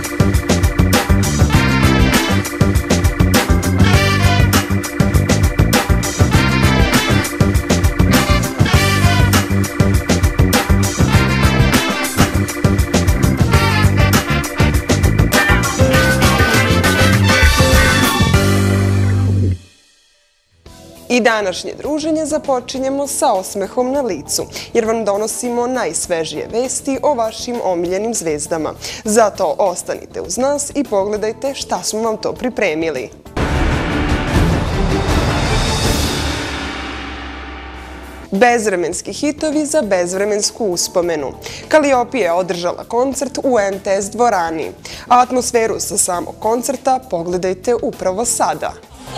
I današnje druženje započinjemo sa osmehom na licu, jer vam donosimo najsvežije vesti o vašim omiljenim zvezdama. Zato ostanite uz nas i pogledajte šta smo vam to pripremili. Bezvremenski hitovi za bezvremensku uspomenu. Kalliope je održala koncert u MTS dvorani. A atmosferu sa samog koncerta pogledajte upravo sada.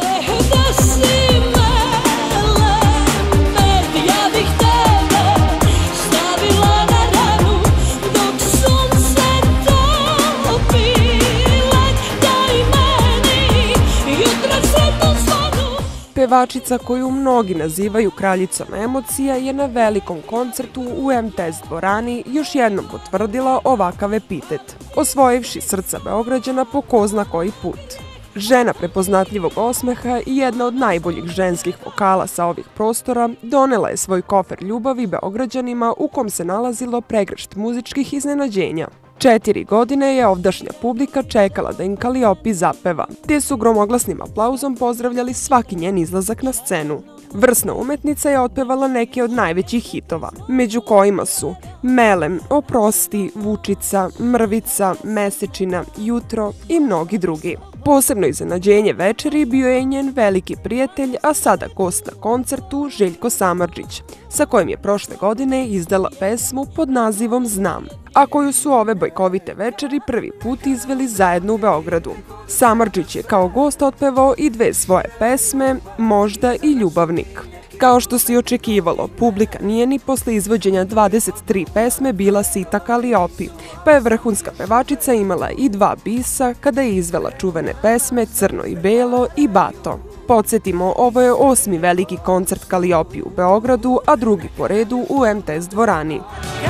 Pevačica koju mnogi nazivaju kraljicom emocija je na velikom koncertu u MTS dvorani još jednom potvrdila ovakav epitet, osvojivši srca Beograđana po ko zna koji put. Žena prepoznatljivog osmeha i jedna od najboljih ženskih vokala sa ovih prostora donela je svoj kofer ljubavi Beograđanima u kom se nalazilo pregršt muzičkih iznenađenja. 4 godine je ovdašnja publika čekala da im Kalliope zapeva, te su gromoglasnim aplauzom pozdravljali svaki njen izlazak na scenu. Vrsna umetnica je otpevala neke od najvećih hitova, među kojima su Melem, Oprosti, Vučica, Mrvica, Mesečina, Jutro i mnogi drugi. Posebno iznenađenje večeri bio je njen veliki prijatelj, a sada gost na koncertu Željko Samardžić, sa kojim je prošle godine izdala pesmu pod nazivom Znam, a koju su ove bajkovite večeri prvi put izveli zajedno u Beogradu. Samardžić je kao gost otpevao i 2 svoje pesme, Možda i Ljubavnik. Kao što se i očekivalo, publika nije ni posle izvođenja 23 pesme bila sita Kalliope, pa je vrhunska pevačica imala i 2 bisa kada je izvela čuvene pesme Crno i belo i Bato. Podsjetimo, ovo je 8. veliki koncert Kalliope u Beogradu, a drugi po redu u MTS dvorani.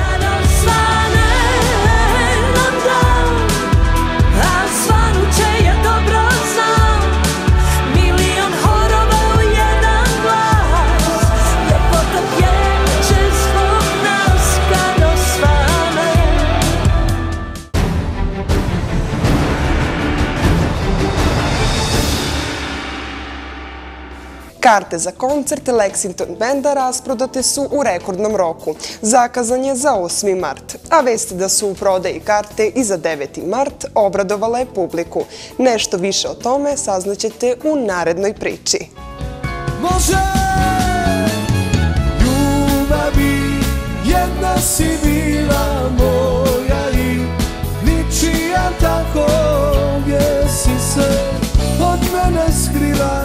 Karte za koncert Lexington benda rasprodate su u rekordnom roku. Zakazan je za 8. mart, a vest da su u prodaji karte i za 9. mart obradovala je publiku. Nešto više o tome saznaćete u narednoj priči. Može, ljubavi, jedna si bila moja i ničija tako gdje si se od mene skriva.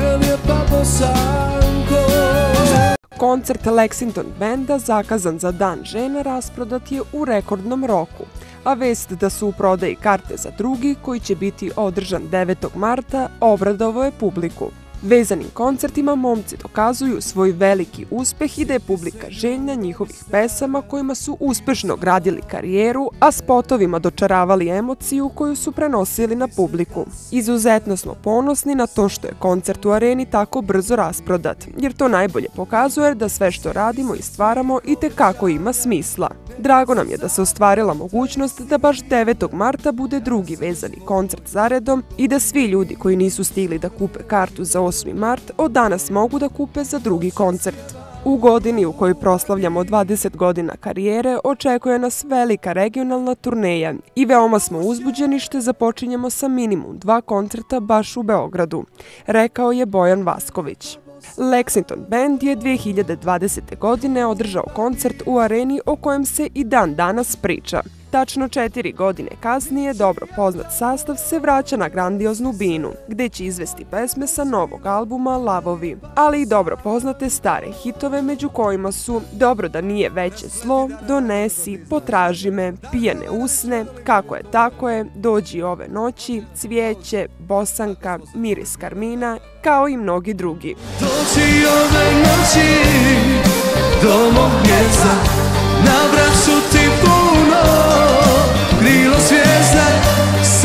Koncert Lexington benda zakazan za Dan žena rasprodat je u rekordnom roku, a vest da su u prodaji karte za drugi, koji će biti održan 9. marta, obradovao je publiku. Vezanim koncertima momci dokazuju svoj veliki uspeh i da je publika željna njihovih pesama kojima su uspešno gradili karijeru, a spotovima dočaravali emociju koju su prenosili na publiku. Izuzetno smo ponosni na to što je koncert u areni tako brzo rasprodat, jer to najbolje pokazuje da sve što radimo i stvaramo itekako ima smisla. Drago nam je da se ostvarila mogućnost da baš 9. marta bude drugi vezani koncert zaredom i da svi ljudi koji nisu stigli da kupe kartu za 8. mart od danas mogu da kupe za drugi koncert. U godini u kojoj proslavljamo 20 godina karijere očekuje nas velika regionalna turneja i veoma smo uzbuđeni što započinjemo sa minimum 2 koncerta baš u Beogradu, rekao je Bojan Vasković. Lexington band je 2020. godine održao koncert u areni o kojem se i dan danas priča. Tačno 4 godine kasnije dobro poznat sastav se vraća na grandioznu binu, gde će izvesti pesme sa novog albuma Lavovi, ali i dobro poznate stare hitove među kojima su Dobro da nije veće zlo, Donesi, Potraži me, Pijane usne, Kako je tako je, Dođi ove noći, Cvijeće, Bosanka, Miris karmina, kao i mnogi drugi. Dođi ove noći do mog mjesta, na vraću ti puno krilo zvijezda,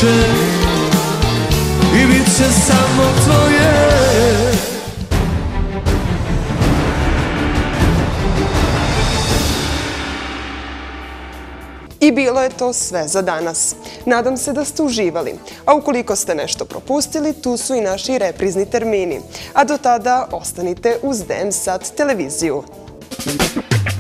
će i bit će samo tvoje. I bilo je to sve za danas. Nadam se da ste uživali. A ukoliko ste nešto propustili, tu su i naši reprizni termini. A do tada ostanite uz DM Sat televiziju.